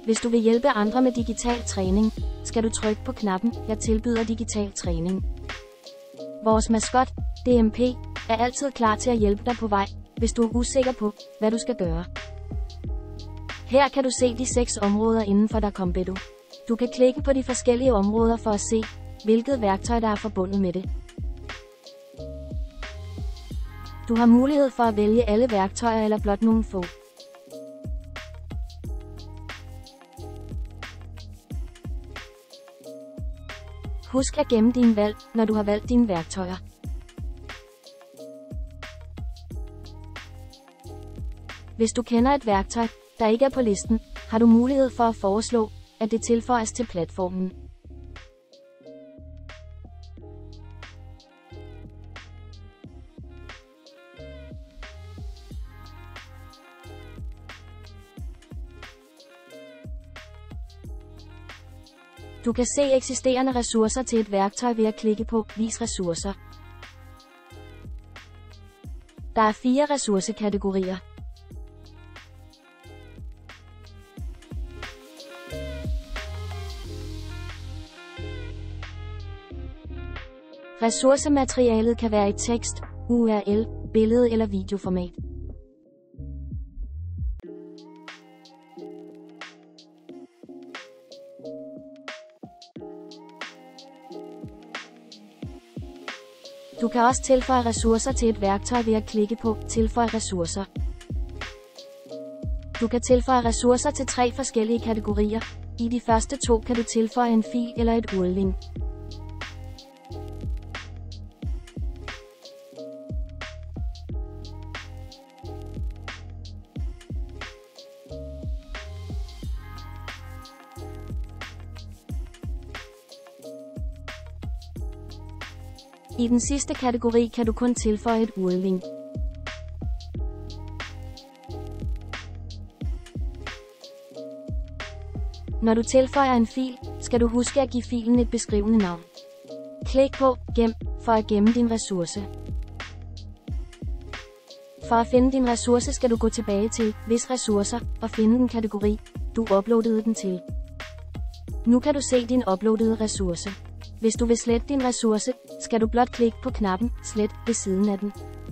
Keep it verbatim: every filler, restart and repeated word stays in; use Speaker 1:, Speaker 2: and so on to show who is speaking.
Speaker 1: Hvis du vil hjælpe andre med digital træning, skal du trykke på knappen "Jeg tilbyder digital træning". Vores maskot, D M P, er altid klar til at hjælpe dig på vej, hvis du er usikker på, hvad du skal gøre. Her kan du se de seks områder inden for Dacombedo. Du kan klikke på de forskellige områder for at se, hvilket værktøj der er forbundet med det. Du har mulighed for at vælge alle værktøjer eller blot nogle få. Husk at gemme dine valg, når du har valgt dine værktøjer. Hvis du kender et værktøj, der ikke er på listen, har du mulighed for at foreslå, at det tilføjes til platformen. Du kan se eksisterende ressourcer til et værktøj ved at klikke på "Vis ressourcer". Der er fire ressourcekategorier. Ressourcematerialet kan være i tekst, U R L, billede eller videoformat. Du kan også tilføje ressourcer til et værktøj ved at klikke på "Tilføj ressourcer". Du kan tilføje ressourcer til tre forskellige kategorier. I de første to kan du tilføje en fil eller et U R L-link. I den sidste kategori kan du kun tilføje et U R L-link. Når du tilføjer en fil, skal du huske at give filen et beskrivende navn. Klik på "Gem" for at gemme din ressource. For at finde din ressource skal du gå tilbage til "Vis ressourcer" og finde den kategori, du uploadede den til. Nu kan du se din uploadede ressource. Hvis du vil slette din ressource, skal du blot klikke på knappen "Slet" ved siden af den.